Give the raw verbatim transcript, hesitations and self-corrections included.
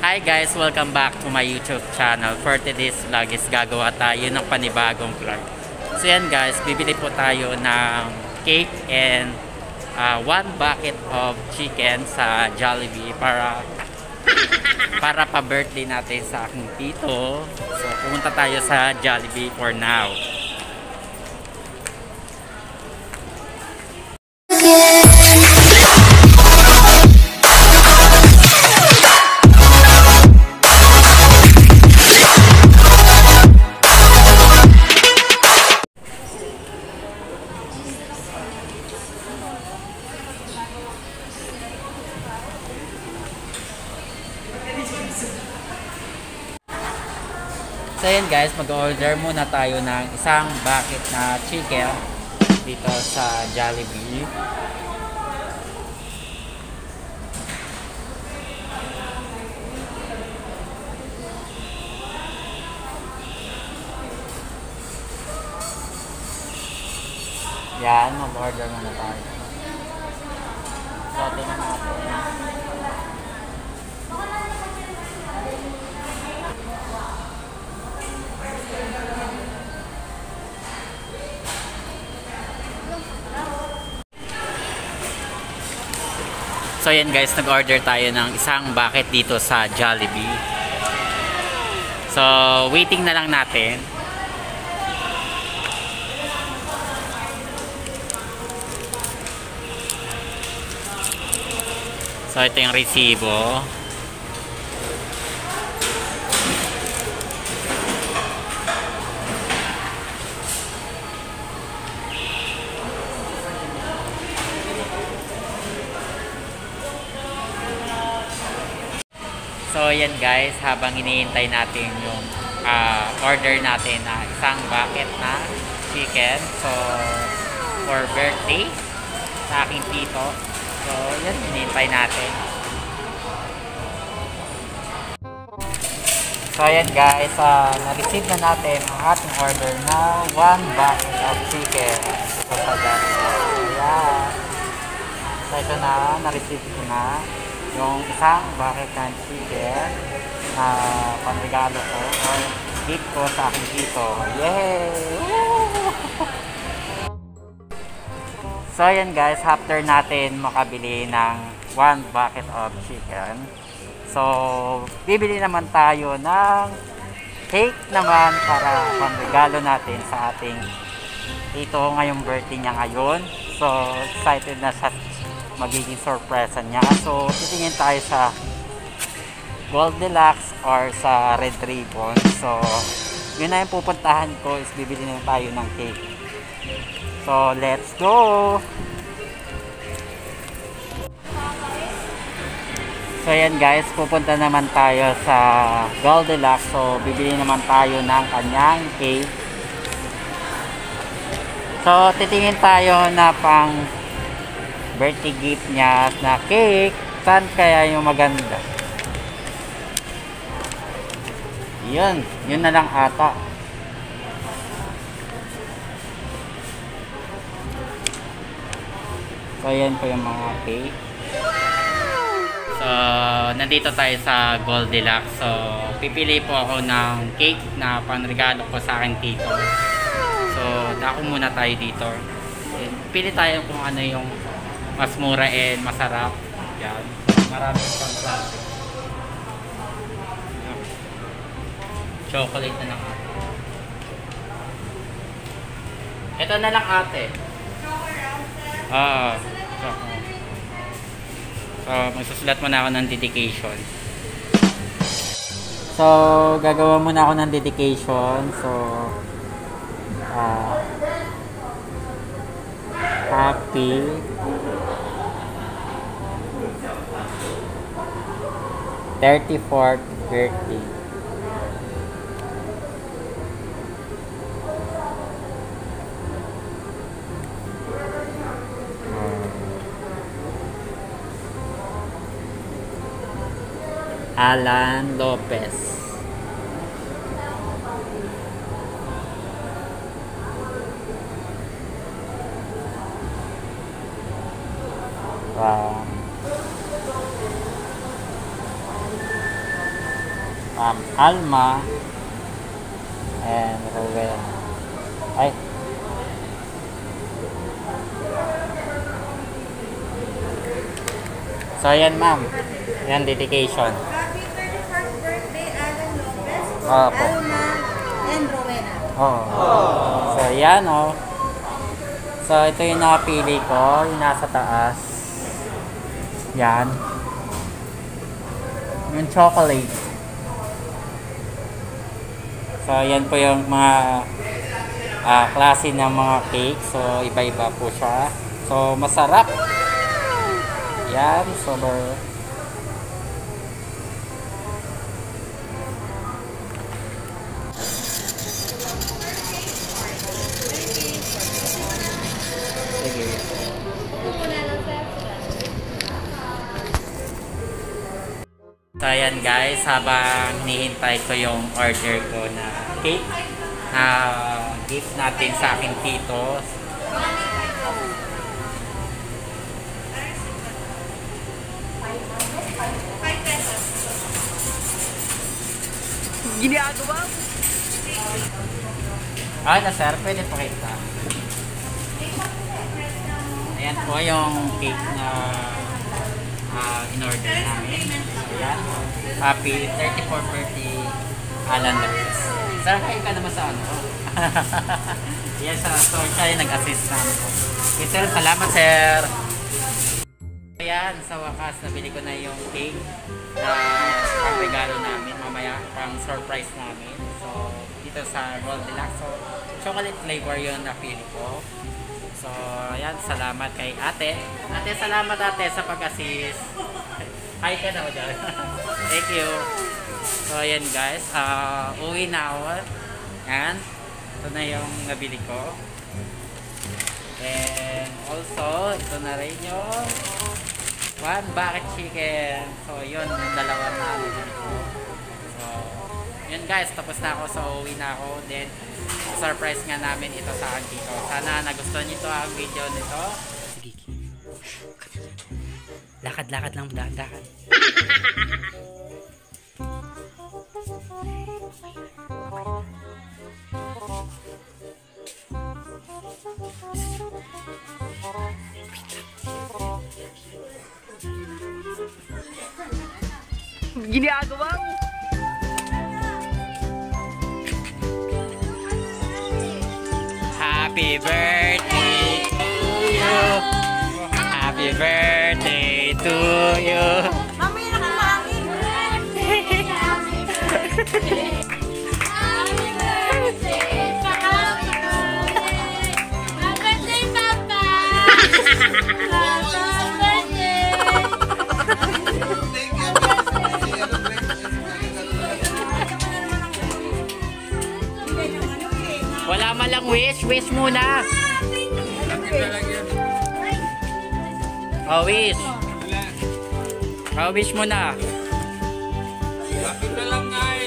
Hi guys! Welcome back to my YouTube channel. For today's vlog is gagawa tayo ng panibagong vlog. So yan guys, bibili po tayo ng cake and uh, one bucket of chicken sa Jollibee para para pa-birthday natin sa aking tito. So pumunta tayo sa Jollibee for now. So yun guys, mag-order muna tayo ng isang bucket na chicken dito sa Jollibee. Yan, mag-order muna tayo. So tingnan natin. So yan guys, nag-order tayo ng isang bucket dito sa Jollibee. So waiting na lang natin. So ito yung resibo. So yan guys, habang hinihintay natin yung uh, order natin na isang bucket na chicken, so for birthday sa aking tito. So yan, hinihintay natin. So yan guys, uh, na-receive na natin ang ating order na one bucket of chicken. So sa Jollibee. Ayan. So ito na, na-receive ko na yung isang bucket ng chicken na panregalo ko or gift ko sa aking tito. Yay! So yan guys, after natin makabili ng one bucket of chicken, so bibili naman tayo ng cake naman para panregalo natin sa ating tito ngayong birthday niya ngayon. So excited na sa magiging surpresa niya. So titingin tayo sa Gold Deluxe or sa Red Ribbon. So yun na yung pupuntahan ko, is bibili na tayo ng cake. So let's go! So yan guys, pupunta naman tayo sa Gold Deluxe. So bibili naman tayo ng kanyang cake. So titingin tayo na pang birthday gift niya na cake. Saan kaya yung maganda? Yun, yun na lang ata. So yan po yung mga cake. So nandito tayo sa Gold Deluxe. So pipili po ako ng cake na panregalo ko sa aking tito. So dako muna tayo dito. Pili tayo kung ano yung mas mura and masarap. Yan. Maraming pang-plastic. Chocolate na lang ate. Ito na lang ate. Ah. So, magsusulat muna ako ng dedication. So, gagawa muna ako ng dedication. So, ah, happy thirty-fourth birthday. Alan Lopez. Wow. um, Alma, and Rowena. Ay. So, ayan ma'am. Yan, dedication. Happy thirty-fourth birthday, Alan Lopez, Opo. Alma, and Rowena. Oo. So, yan o. So, ito yung napili ko. Yung nasa taas. Yan. Yung chocolate. So, yan po yung mga ah, klase ng mga cake. So, iba-iba po siya. So, masarap. Yan. Sober. Sige. So, ayan guys, habang hinihintay ko yung order ko na cake na gift natin sa aking tito. Ginagawa mo? Ah, na sir, pwede pakita. Ayan po yung cake na uh, in-order namin. Ayan. Happy thirty-fourth birthday, Alan Lopez. Sir, kayo ka naman sa ano? Yes, sir. So, siya yung nag-assist namin po. Okay, sir. Salamat, sir. Ayan, sa wakas, nabili ko na yung cake na pang regalo namin. Mamaya, pang surprise namin. So, dito sa Goldilocks. So, chocolate flavor yun na pili ko. So, ayan, salamat kay ate. Ate, salamat ate sa pag-assist. Hi ka na dyan. Thank you. So, ayan guys. Uh, uwi na ako. Ayan. Ito na yung nabili ko. And also, ito na rin yung one bucket chicken. So, yun. Yung dalawa na nabili ko. So, yun guys. Tapos na ako. So, uwi na ako. Then, surprise nga namin ito sa akin dito. Sana nagustuhan nyo ito ang video nito. Sige. Lakad-lakad lang, dahan-dahan. Ginagawa mo? Happy birthday to you. Happy birthday to you. Mamaya na kumain. Happy birthday, happy birthday, happy birthday, Papa. Wala man lang wish. Wish muna. Oh, wish. Oh, wish muna. Happy ka lang, Nay.